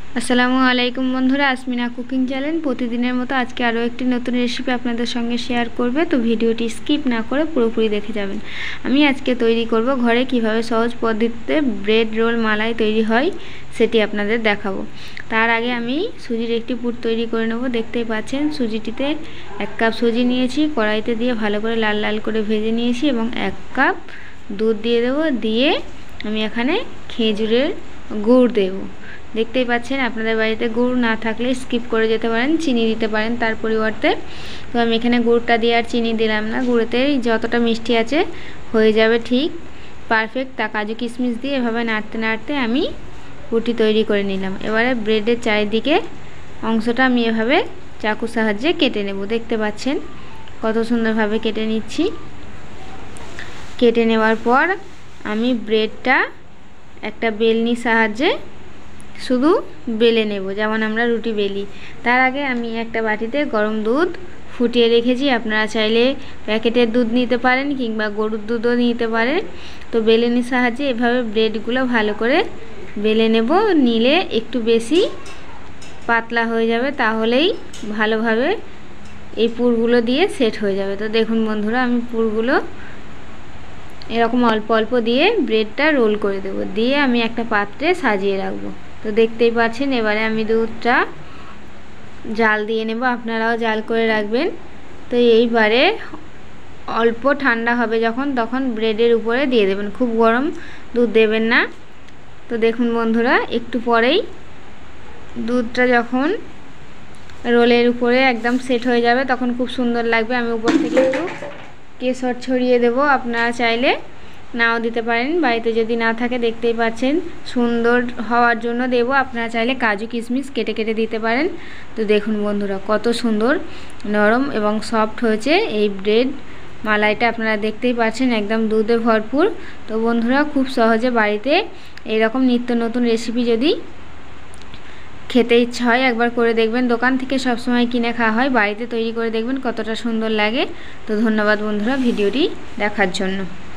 আসসালামু আলাইকুম বন্ধুরা, আসমিনা কুকিং চ্যানেল প্রতিদিনের মতো আজকে আরও একটি নতুন রেসিপি আপনাদের সঙ্গে শেয়ার করবে। তো ভিডিওটি স্কিপ না করে পুরোপুরি দেখে যাবেন। আমি আজকে তৈরি করব ঘরে কিভাবে সহজ পদ্ধতিতে ব্রেড রোল মালাই তৈরি হয় সেটি আপনাদের দেখাবো। তার আগে আমি সুজির একটি পুর তৈরি করে নেব। দেখতেই পাচ্ছেন সুজিটিতে 1 কাপ সুজি নিয়েছি, কড়াইতে দিয়ে ভালো করে লাল লাল করে ভেজে নিয়েছি এবং 1 কাপ দুধ দিয়ে দেবো। দিয়ে আমি এখানে খেজুরের গুড় দেবো। দেখতেই পাচ্ছেন, আপনাদের বাড়িতে গুড় না থাকলে স্কিপ করে যেতে পারেন, চিনি দিতে পারেন তার পরিবর্তে। তো আমি এখানে গুড়টা দিয়ে আর চিনি দিলাম না, গুড়েতেই যতটা মিষ্টি আছে হয়ে যাবে ঠিক পারফেক্ট। তা কাজু কিশমিশ দিয়ে এভাবে নাড়তে নাড়তে আমি পুরটি তৈরি করে নিলাম। এবারে ব্রেডের চারিদিকে অংশটা আমি এভাবে চাকুর সাহায্যে কেটে নেব। দেখতে পাচ্ছেন কত সুন্দরভাবে কেটে নিচ্ছি। কেটে নেওয়ার পর আমি ব্রেডটা একটা বেলনির সাহায্যে শুধু বেলে নেব, যেমন আমরা রুটি বেলি। তার আগে আমি একটা বাটিতে গরম দুধ ফুটিয়ে রেখেছি। আপনারা চাইলে প্যাকেটের দুধ নিতে পারেন কিংবা গরুর দুধও নিতে পারেন। তো বেলনির সাহায্যে এভাবে ব্রেডগুলো ভালো করে বেলে নেব। নিলে একটু বেশি পাতলা হয়ে যাবে, তাহলেই ভালোভাবে এই পুরগুলো দিয়ে সেট হয়ে যাবে। তো দেখুন বন্ধুরা, আমি পুরগুলো এরকম অল্প অল্প দিয়ে ব্রেডটা রোল করে দেব। দিয়ে আমি একটা পাত্রে সাজিয়ে রাখবো। তো দেখতেই পাচ্ছেন, এবারে আমি দুধটা জাল দিয়ে নেব। আপনারাও জাল করে রাখবেন। তো এইবারে অল্প ঠান্ডা হবে যখন, তখন ব্রেডের উপরে দিয়ে দেবেন। খুব গরম দুধ দেবেন না। তো দেখুন বন্ধুরা, একটু পরেই দুধটা যখন রোলের উপরে একদম সেট হয়ে যাবে তখন খুব সুন্দর লাগবে। আমি উপর থেকে একটু কেশর ছড়িয়ে দেব। আপনারা চাইলে নাও দিতে পারেন, বাড়িতে যদি না থাকে। দেখতেই পাচ্ছেন সুন্দর হওয়ার জন্য দেব। আপনারা চাইলে কাজু কিশমিশ কেটে কেটে দিতে পারেন। তো দেখুন বন্ধুরা, কত সুন্দর নরম এবং সফট হয়েছে এই ব্রেড মালাইটা। আপনারা দেখতেই পাচ্ছেন একদম দুধে ভরপুর। তো বন্ধুরা, খুব সহজে বাড়িতে এরকম নিত্য নতুন রেসিপি যদি খেতে ইচ্ছা হয় একবার করে দেখবেন। দোকান থেকে সবসময় কিনে খাওয়া হয়, বাড়িতে তৈরি করে দেখবেন কতটা সুন্দর লাগে। তো ধন্যবাদ বন্ধুরা ভিডিওটি দেখার জন্য।